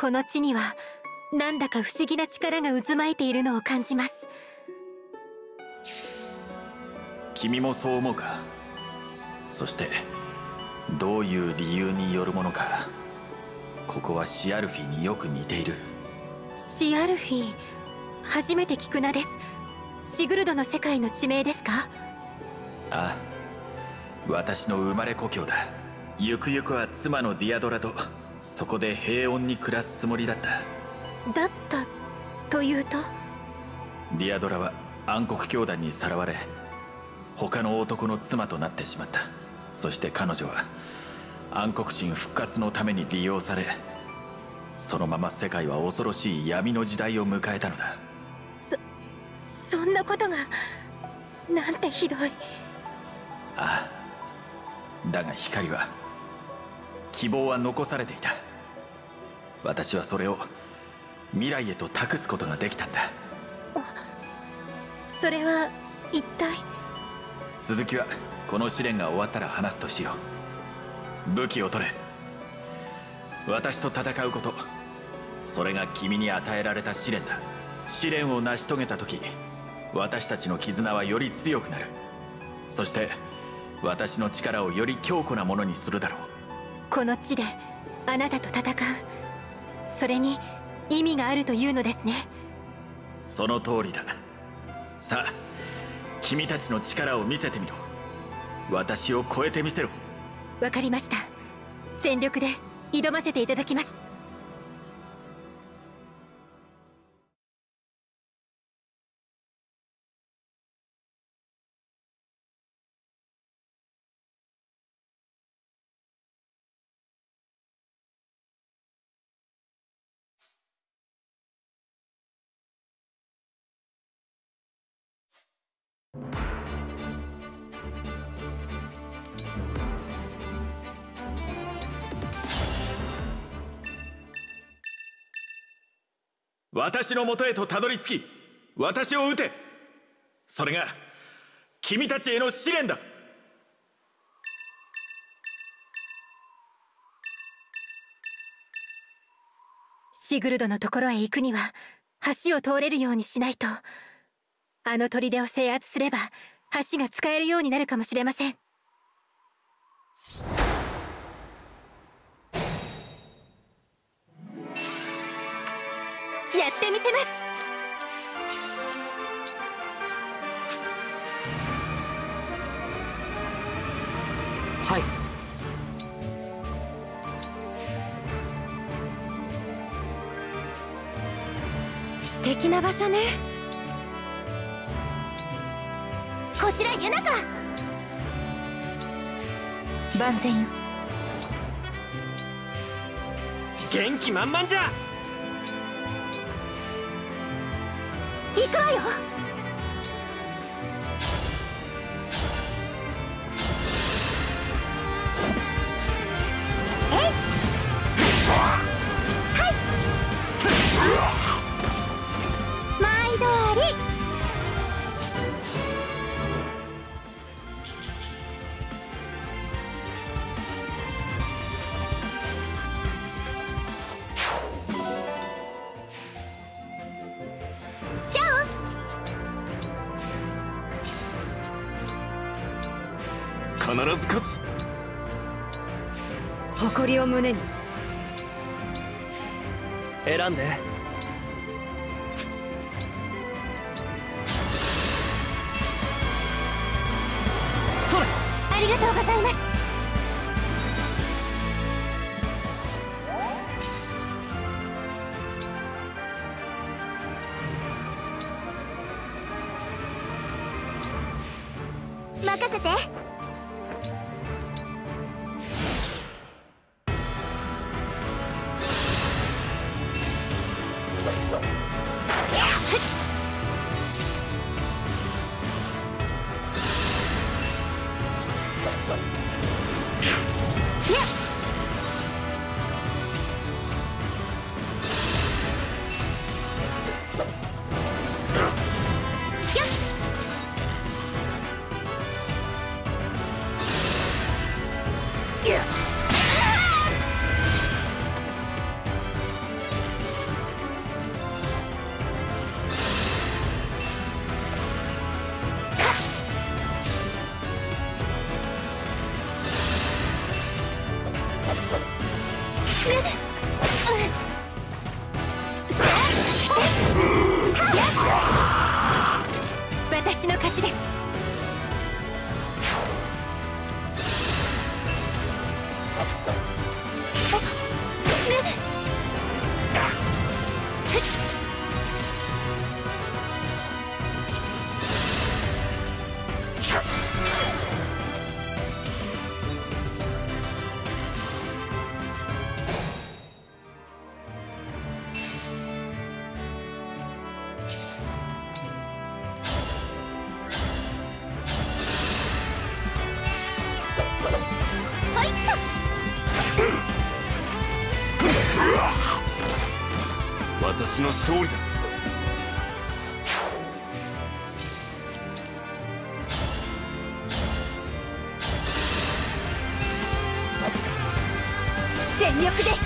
この地にはなんだか不思議な力が渦巻いているのを感じます。 君もそう思うか？そしてどういう理由によるものか、ここはシアルフィによく似ている。 シアルフィ、初めて聞く名です。シグルドの世界の地名ですか？ ああ、私の生まれ故郷だ。ゆくゆくは妻のディアドラとそこで平穏に暮らすつもりだった。 だったというと？ ディアドラは暗黒教団にさらわれ、他の男の妻となってしまった。そして彼女は暗黒神復活のために利用され、そのまま世界は恐ろしい闇の時代を迎えたのだ。 そんなことが、なんてひどい。 ああ、だが光は、希望は残されていた。私はそれを未来へと託すことができたんだ。 それは一体？ 続きはこの試練が終わったら話すとしよう。武器を取れ。私と戦うこと、それが君に与えられた試練だ。試練を成し遂げた時、私たちの絆はより強くなる。そして私の力をより強固なものにするだろう。 この地であなたと戦う、それに意味があるというのですね。 その通りだ。さあ、君たちの力を見せてみろ。私を超えてみせろ。 わかりました。全力で挑ませていただきます。 私の元へとたどり着き、私を撃て。それが君たちへの試練だ。 シグルドのところへ行くには橋を通れるようにしないと。あの砦を制圧すれば橋が使えるようになるかもしれません。やってみせます。 はい。 素敵な場所ね。 こちらユナカ。 万全よ。 元気満々じゃ。 行くわよ。えい。はい。毎度あり。 必ず勝つ。 誇りを胸に。 選んで。それ。 ありがとうございます。任せて。 私の勝利だ。 全力で潰す。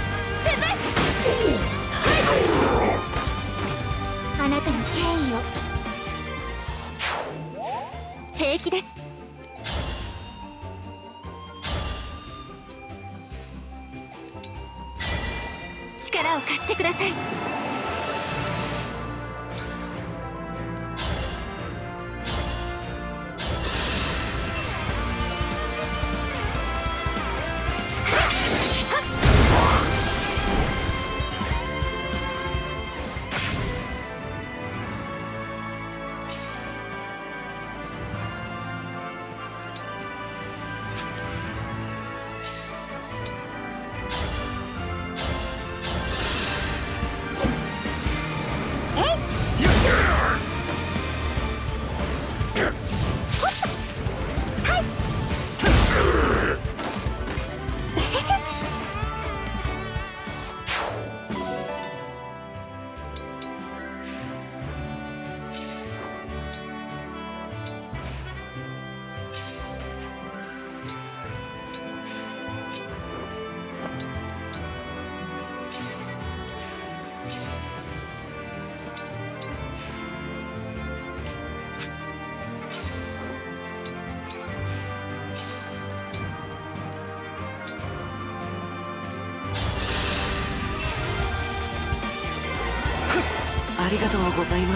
あなたの敬意を。 平気です。力を貸してください。 ありがとうございます。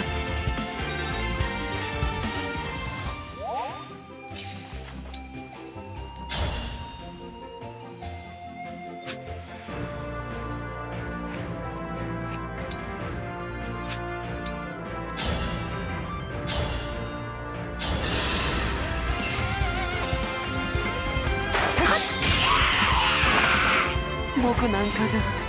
僕なんかが。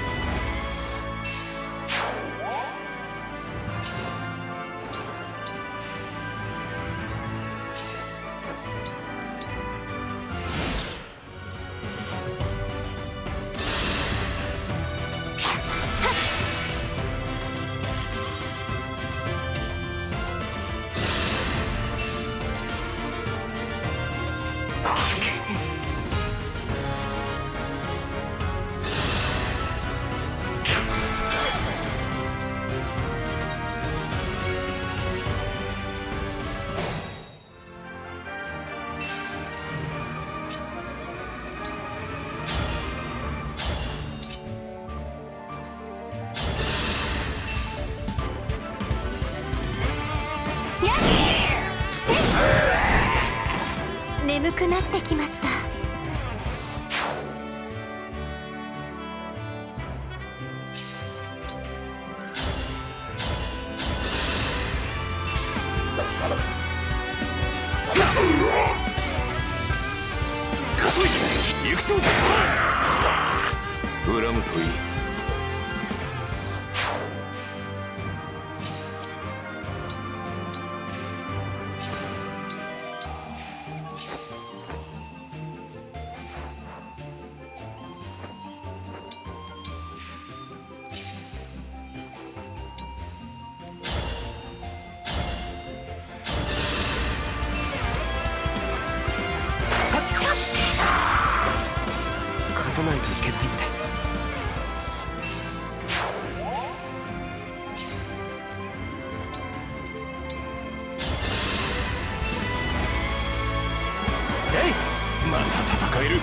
眠くなってきました。 行くぞ。恨むといい。勝たないといけないんで。また戦える。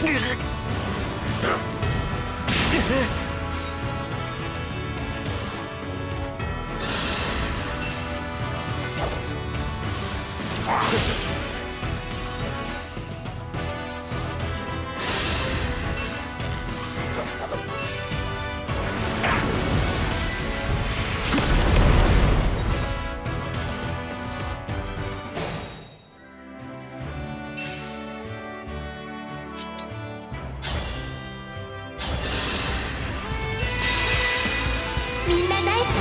みんなナイス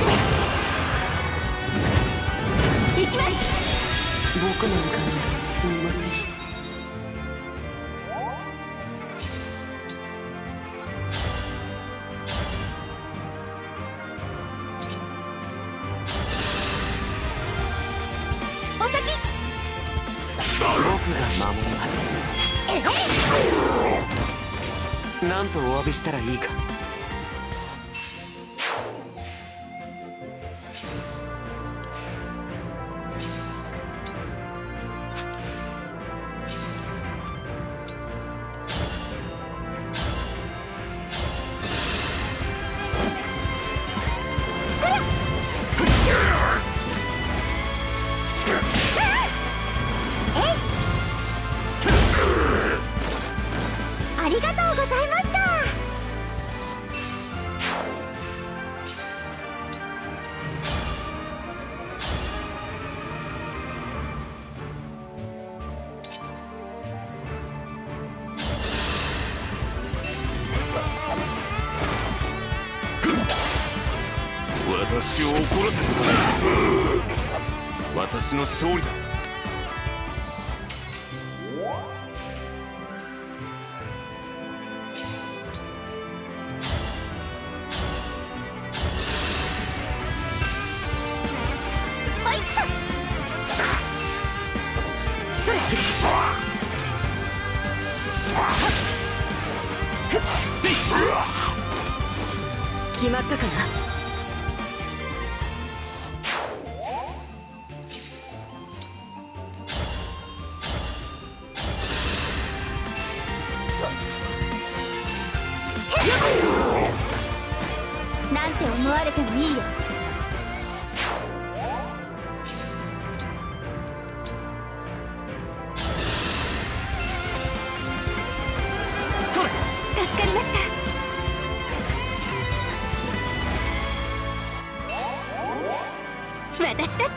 です。行きます。 僕なんかにすみません。 お先。 僕が守ります。なんとお詫びしたらいいか。 ありがとうございました。 私を怒らせた。私の勝利だ。 はいっ決まったかな。 なんて思われてもいいよ。助かりました。私だって。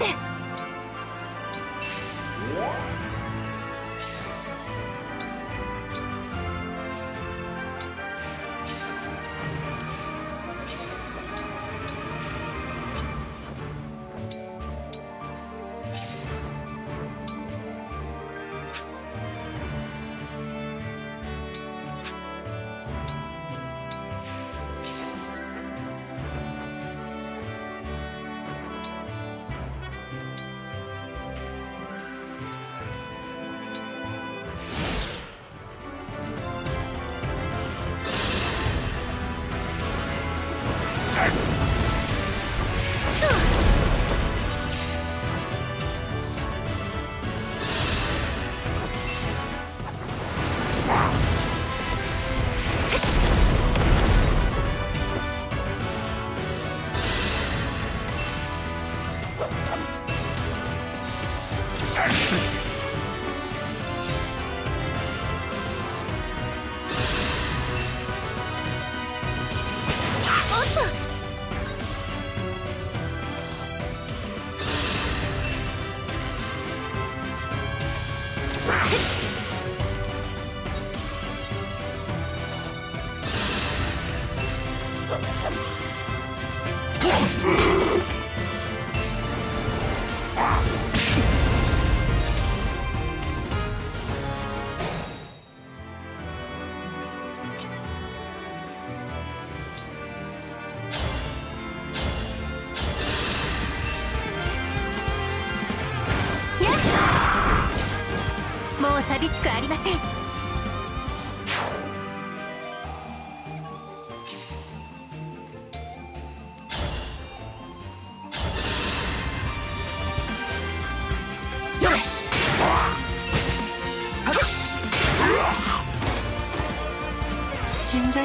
もう寂しくありません。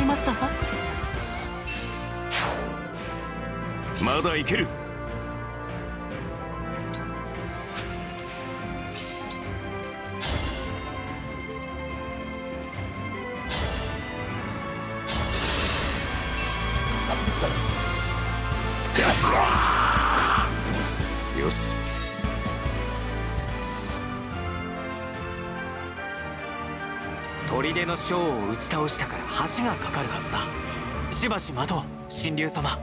いました？ まだいける。よし。 砦の将を打ち倒したから橋がかかるはずだ。しばし待とう、神竜様。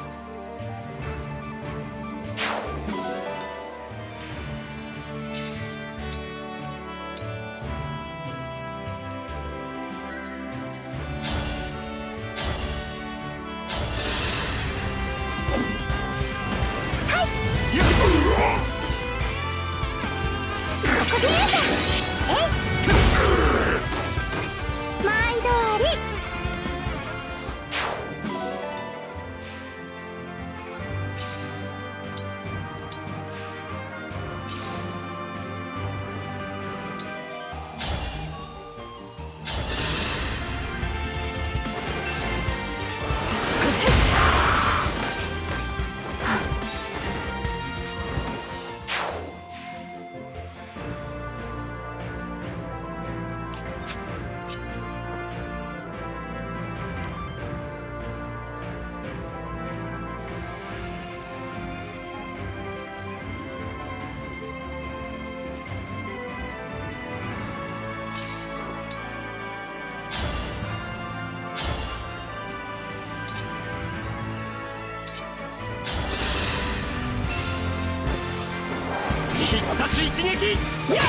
必殺一撃。やっ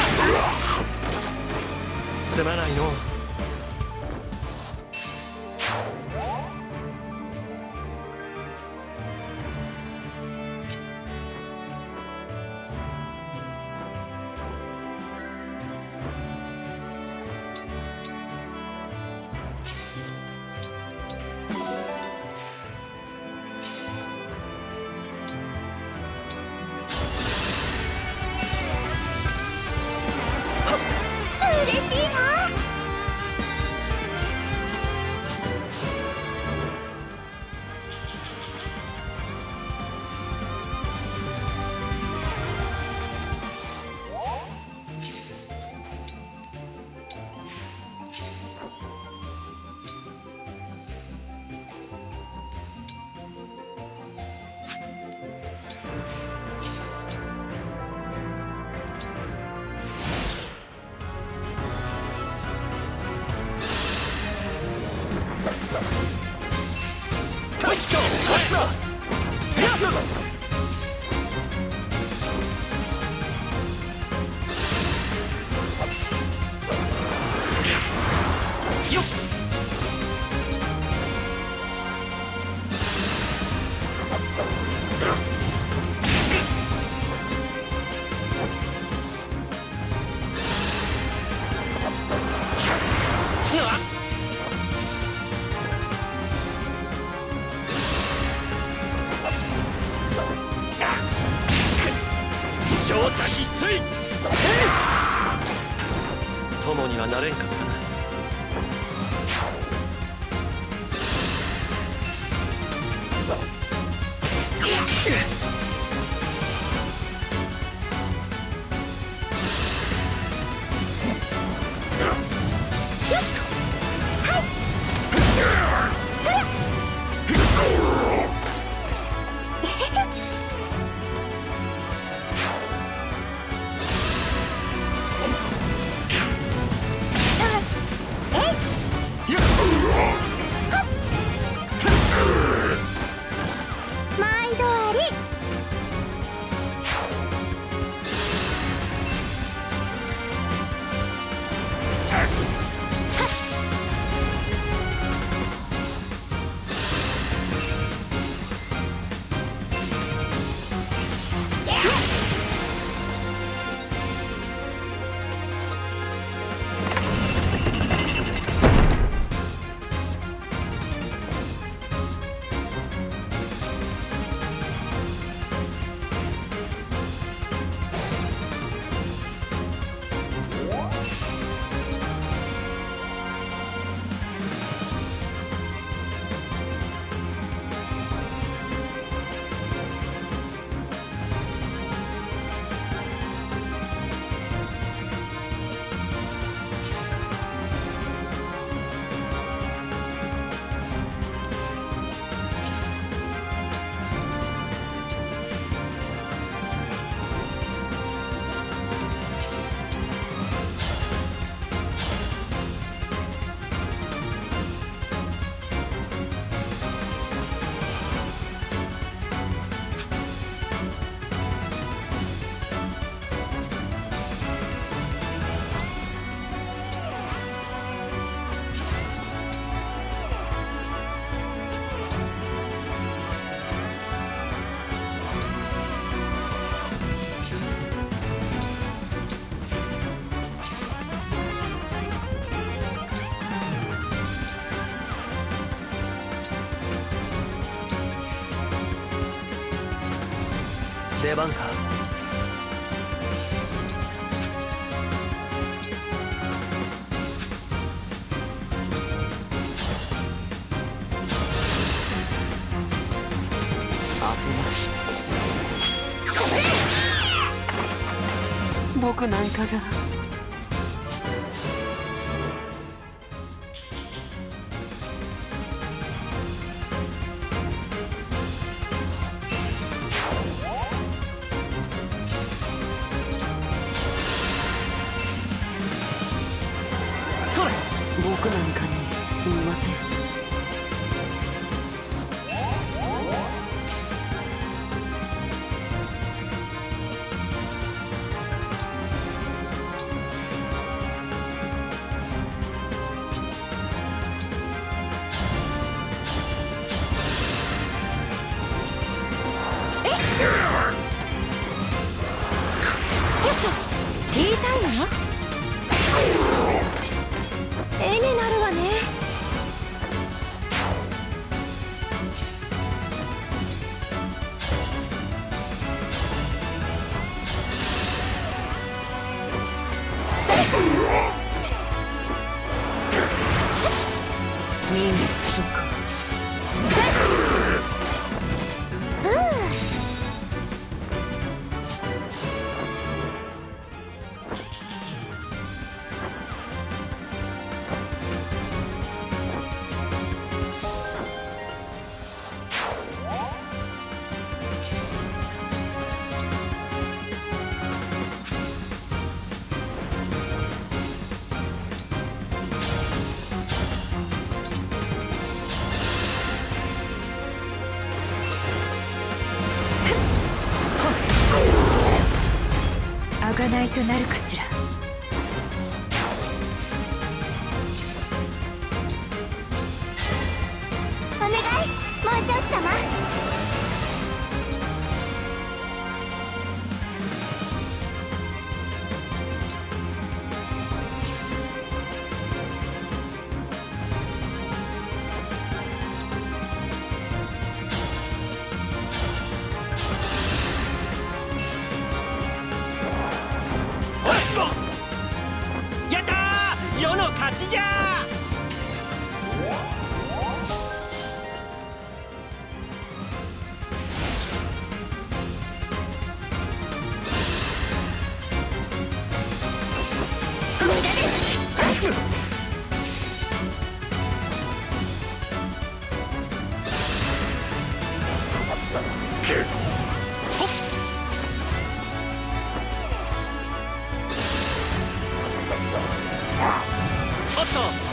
すまないの。 嬉しいな。 勝者必須。 友にはなれんかったな。 出番か。当てます。僕なんかが。僕なんかにすみません。 ティータイムは絵になるわね。 任務そっか。 あがないとなるかしら。 お願い、モーショス様。 やったー、世の勝ちじゃおっと。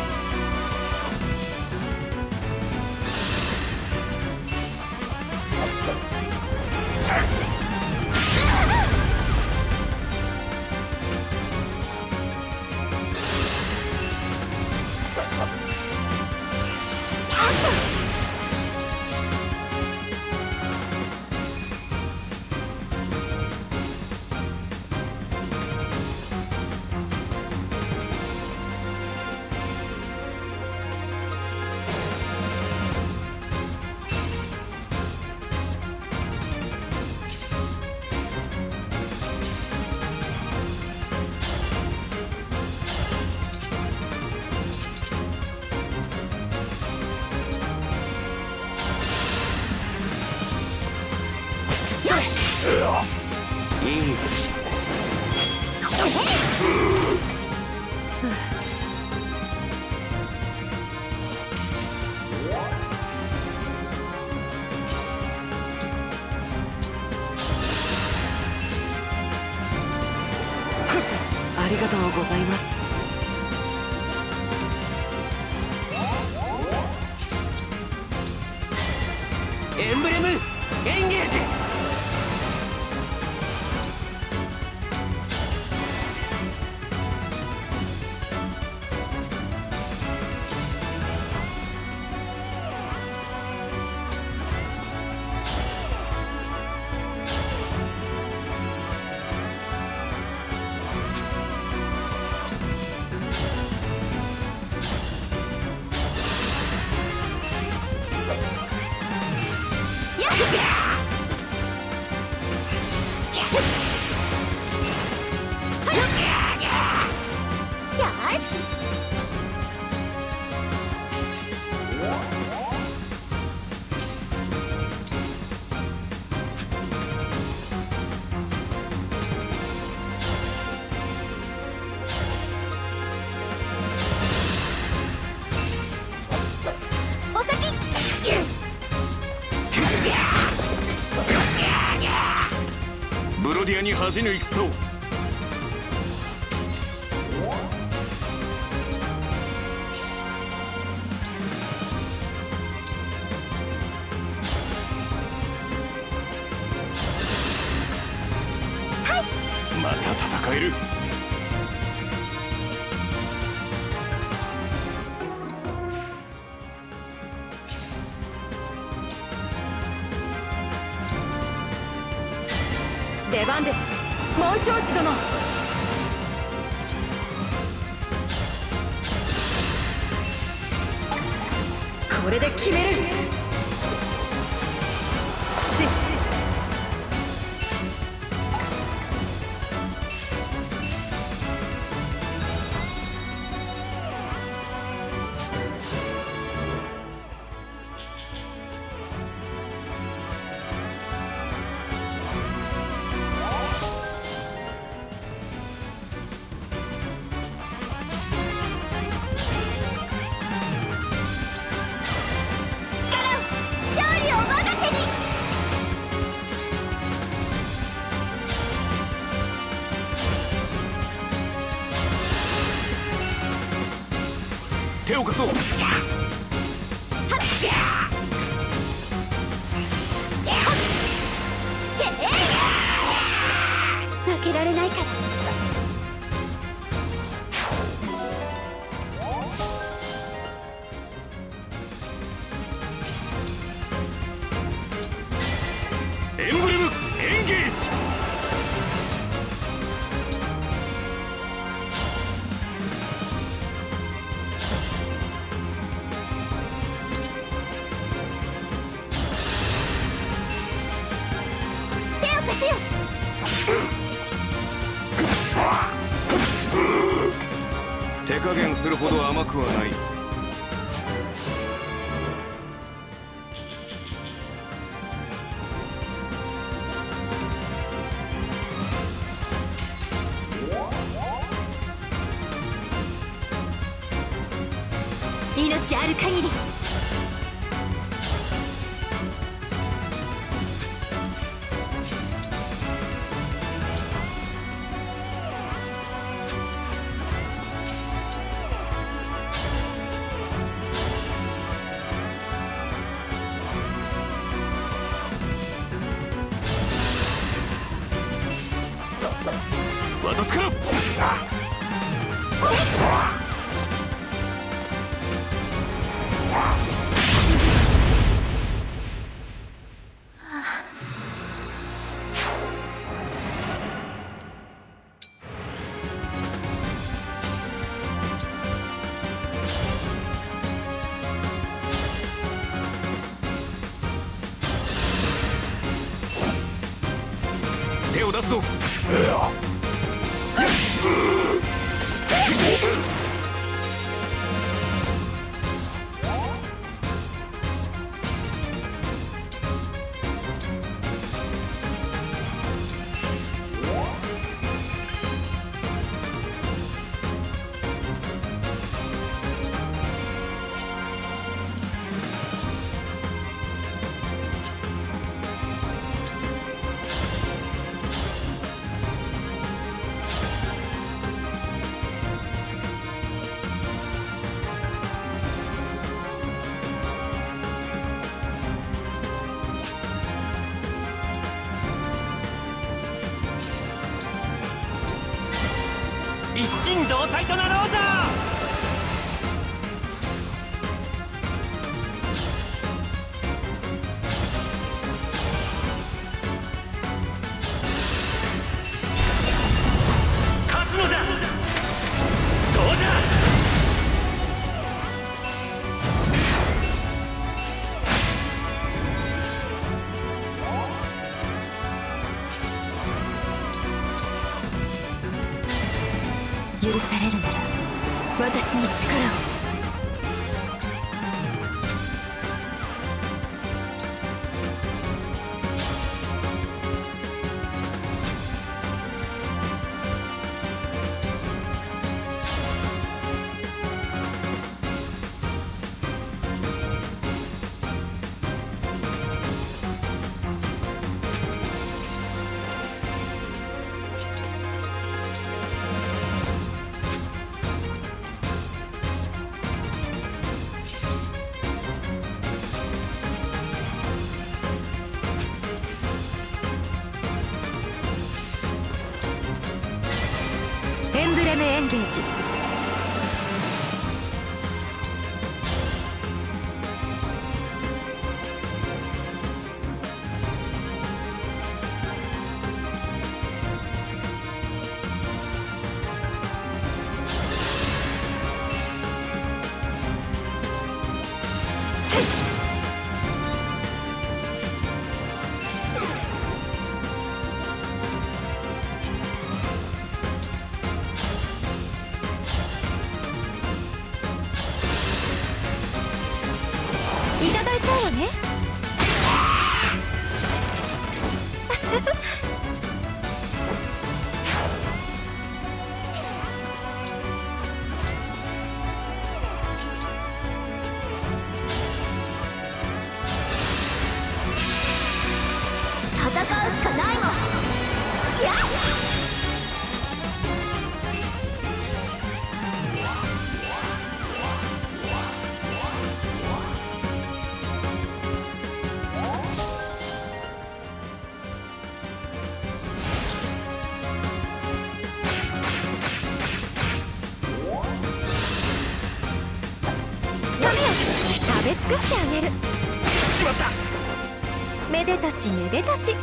いいですね。 ありがとうございます。エンブレムエンゲージ。 ブロディアに恥じぬ戦を。また戦える。 出番です、紋章師殿。これで決める。 手を貸そう。 負けられないから。 エンブレムエンゲージ。手加減するほど甘くはない。 命ある限り。 渡すから。手を出すぞ。一心同体となろうぞ。勝つのじゃ。どうじゃ。 許されるなら私に力を。 エンゲージ。いただいちゃうわね。 戦うしかないもん。いや食べ尽くしてあげる。しまった。めでたしめでたし。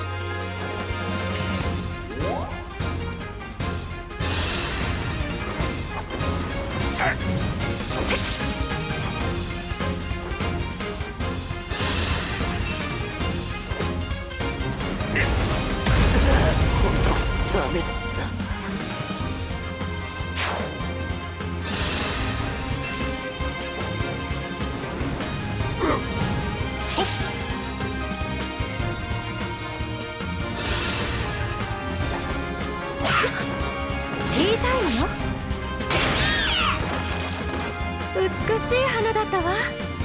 ダメだ。 ティータイムよ。美しい花だったわ。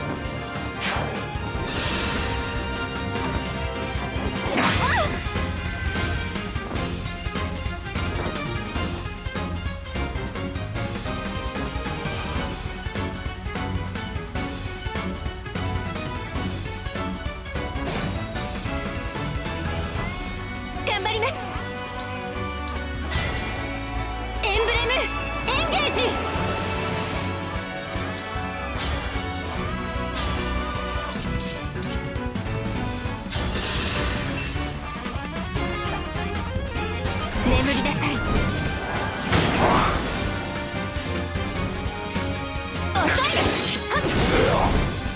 頑張ります。エンブレムエンゲージ。眠りなさい。遅い。はっ。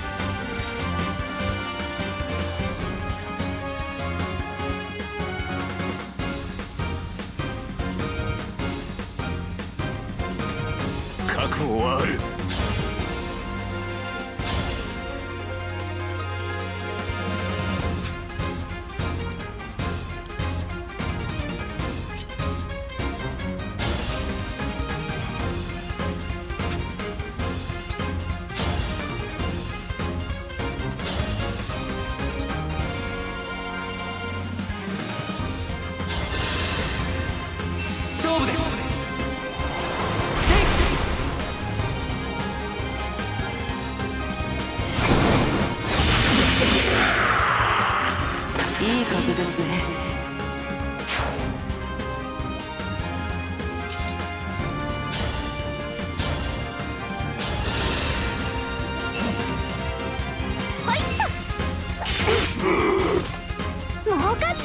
覚悟はある。 勝負です。いい風ですね。 もう勝っちゃった。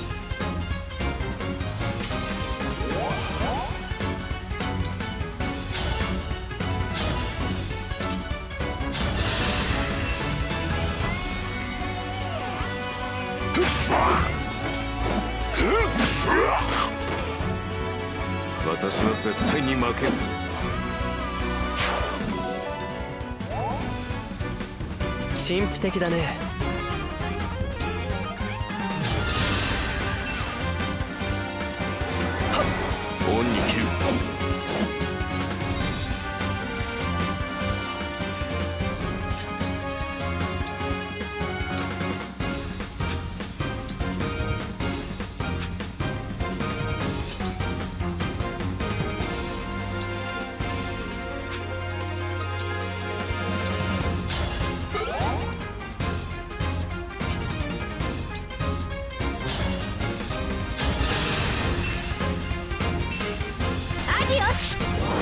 私は絶対に負ける。 神秘的だね。 オンに切る。 アディオス。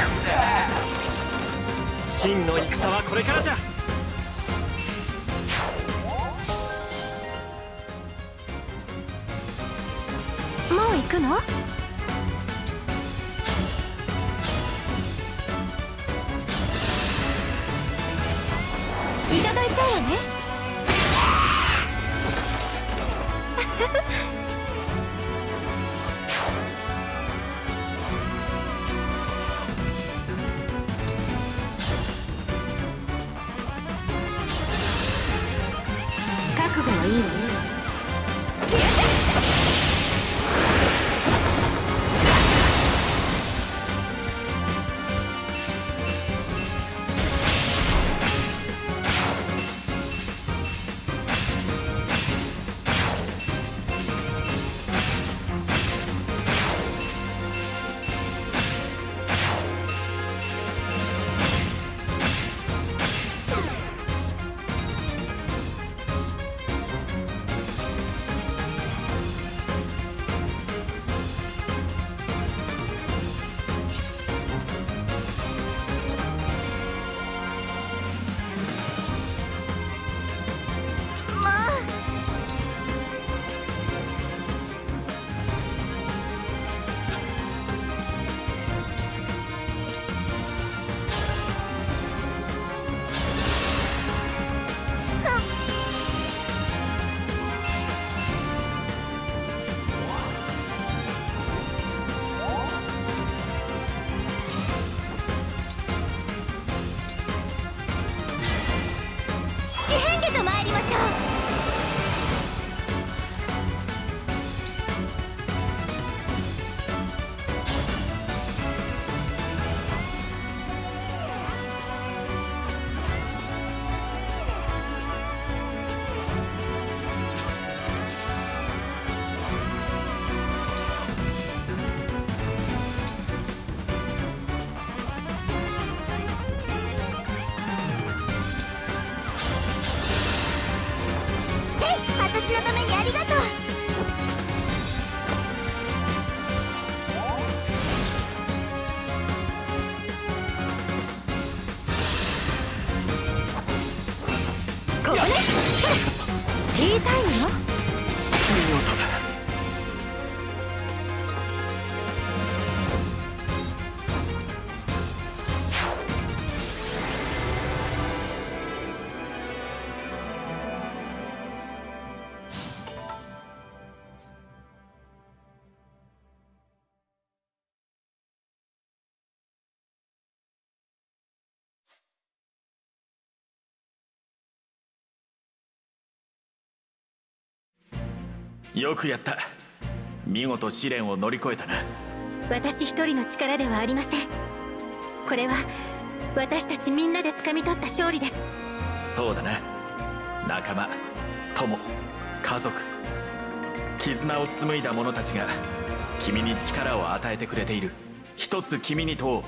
真の戦はこれからじゃ。 もう行くの？いただいちゃうわね。覚悟はいいわね。 私のためにありがとう。ここね。ティータイムよ。 見事だ。よくやった。見事試練を乗り越えたな。 私一人の力ではありません。これは私たちみんなで掴み取った勝利です。 そうだな。仲間、友、家族、絆を紡いだ者たちが君に力を与えてくれている。一つ君に問おう。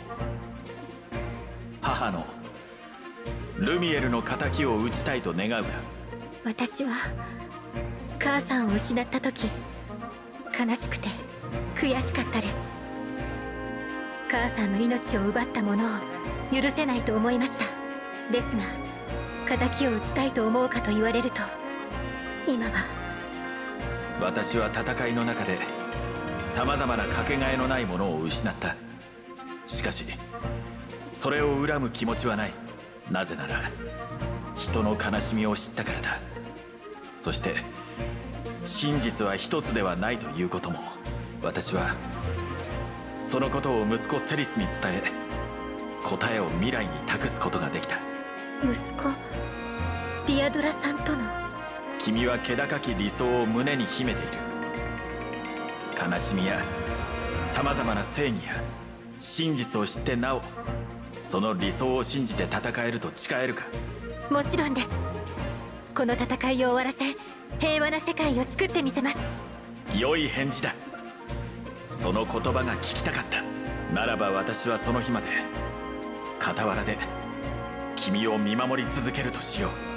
母のルミエルの仇を討ちたいと願うか。 私は母さんを失った時、悲しくて悔しかったです。母さんの命を奪った者を許せないと思いました。ですが仇を討ちたいと思うかと言われると、今は。 私は戦いの中でさまざまなかけがえのないものを失った。しかしそれを恨む気持ちはない。なぜなら人の悲しみを知ったからだ。そして真実は一つではないということも、私はそのことを息子セリスに伝え、答えを未来に託すことができた。 息子ディアドラさんとの。 君は気高き理想を胸に秘めている。悲しみやさまざまな正義や真実を知ってなおその理想を信じて戦えると誓えるか。 もちろんです。この戦いを終わらせ平和な世界を作ってみせます。 良い返事だ。その言葉が聞きたかった。ならば私はその日まで傍らで君を見守り続けるとしよう。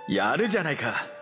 やるじゃないか。